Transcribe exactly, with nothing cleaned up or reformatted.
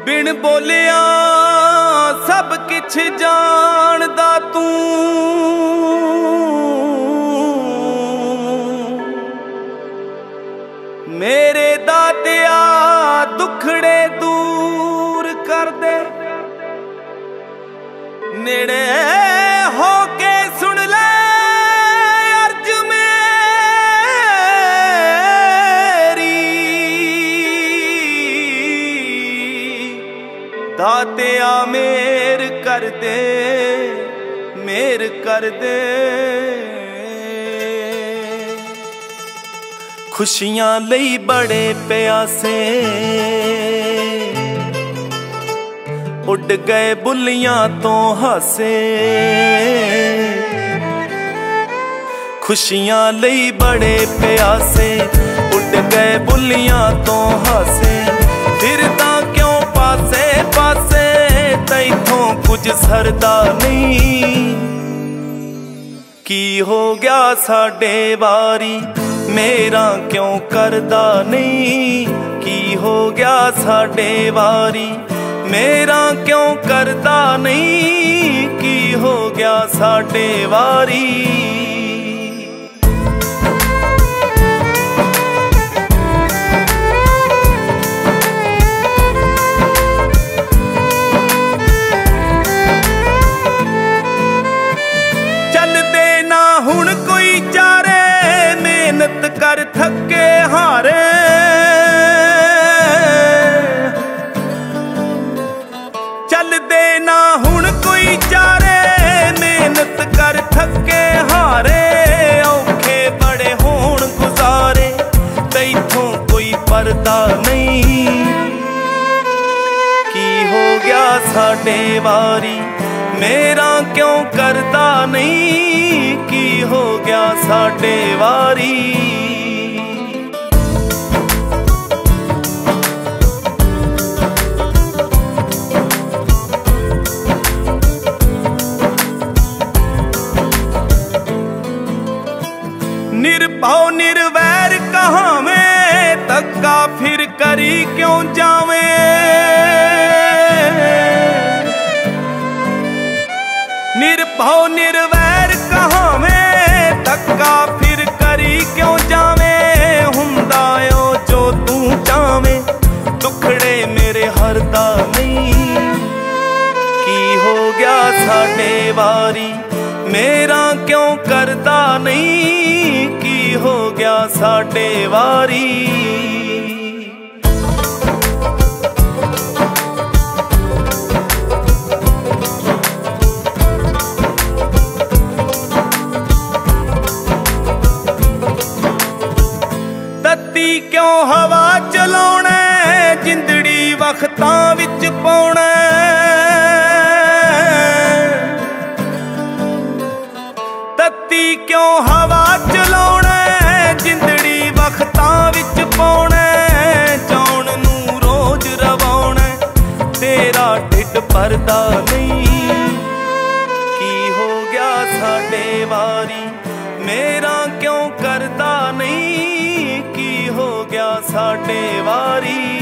बिन बोलिया सब किछ जानदा तू, मेरे दातिया दुखड़े दूर कर दे। नेड़े हो के सुन ले अर्ज मेरी, दातिया मेर कर दे, मेर कर दे। खुशियां लई बड़े प्यासे उड़ गए बुलियां तो हासे, खुशियां लई बड़े प्यासे उड़ गए बुलियां तो हासे। फिरदा क्यों पासे पासे तैथों कुछ सरदा नहीं, की हो गया साडे वारी मेरा क्यों करदा नहीं, की हो गया साडे वारी मेरा क्यों करदा नहीं, की हो गया साडे वारी। चलदे ना हुण कोई चारे, मेहनत कर थके हारे। चलदे ना हुण कोई चारे, मेहनत कर थके हारे। औखे बड़े होण गुजारे तैथों कोई परदा नहीं, की हो गया साडे वारी मेरा क्यों करदा नहीं, की हो गया साडे वारी। निर्भव निर्वैर कहाँ में तक्का फिर करी क्यों जावे। निर्भव निर्वैर कहाँ में तक्का फिर करी क्यों जावे। हुंदा ओ जो तू चावे दुखड़े मेरे हरदा नहीं, की हो गया साडे वारी मेरा क्यों करदा नहीं, की हो गया साडे वारी। तत्ती क्यों हवा चलाउणा, जिंदड़ी वक्तां विच पाउणा। तत्ती क्यों हवा चलाउणा, जिंदड़ी वक्तां विच पाउणा। जाउण नूं रोज रवाउणा तेरा ढिड भरदा नहीं, की हो गया साडे वारी मेरा क्यों करदा नहीं, की हो गया साडे वारी।